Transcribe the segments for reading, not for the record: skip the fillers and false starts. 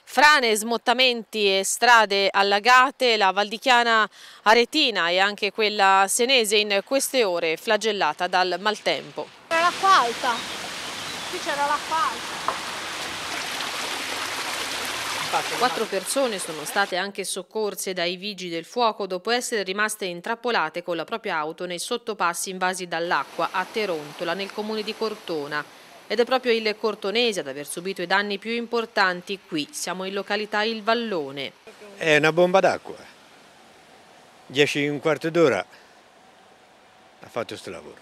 Frane, smottamenti e strade allagate, la Valdichiana aretina e anche quella senese in queste ore flagellata dal maltempo. C'era l'acqua alta, qui c'era l'acqua alta. 4 persone sono state anche soccorse dai vigili del fuoco dopo essere rimaste intrappolate con la propria auto nei sottopassi invasi dall'acqua a Terontola, nel comune di Cortona. Ed è proprio il cortonese ad aver subito i danni più importanti qui. Siamo in località Il Vallone. È una bomba d'acqua. 10 un quarto d'ora ha fatto questo lavoro.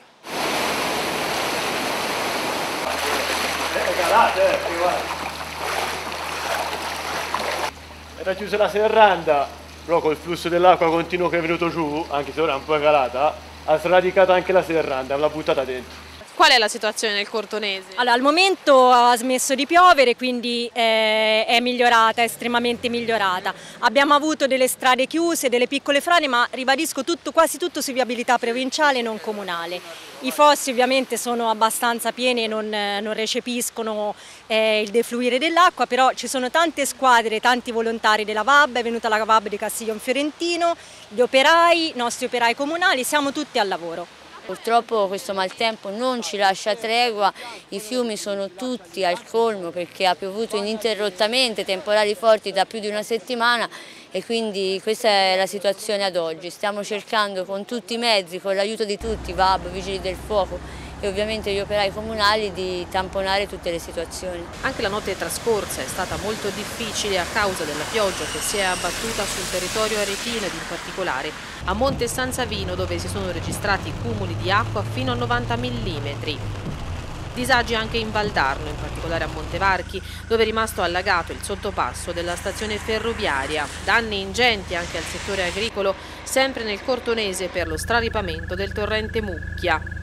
Era chiusa la serranda, però col flusso dell'acqua continuo che è venuto giù, anche se ora è un po' calata, ha sradicato anche la serranda, l'ha buttata dentro. Qual è la situazione nel cortonese? Allora, al momento ha smesso di piovere, quindi è migliorata, è estremamente migliorata. Abbiamo avuto delle strade chiuse, delle piccole frane, ma ribadisco quasi tutto su viabilità provinciale e non comunale. I fossi ovviamente sono abbastanza pieni e non recepiscono il defluire dell'acqua, però ci sono tante squadre, tanti volontari della VAB, è venuta la VAB di Castiglion Fiorentino, gli operai, i nostri operai comunali, siamo tutti al lavoro. Purtroppo questo maltempo non ci lascia tregua, i fiumi sono tutti al colmo perché ha piovuto ininterrottamente, temporali forti da più di una settimana e quindi questa è la situazione ad oggi. Stiamo cercando con tutti i mezzi, con l'aiuto di tutti, VAB, Vigili del Fuoco e ovviamente gli operai comunali, di tamponare tutte le situazioni. Anche la notte trascorsa è stata molto difficile a causa della pioggia che si è abbattuta sul territorio aretino ed in particolare a Monte San Savino, dove si sono registrati cumuli di acqua fino a 90 mm. Disagi anche in Valdarno, in particolare a Montevarchi, dove è rimasto allagato il sottopasso della stazione ferroviaria. Danni ingenti anche al settore agricolo, sempre nel cortonese per lo straripamento del torrente Mucchia.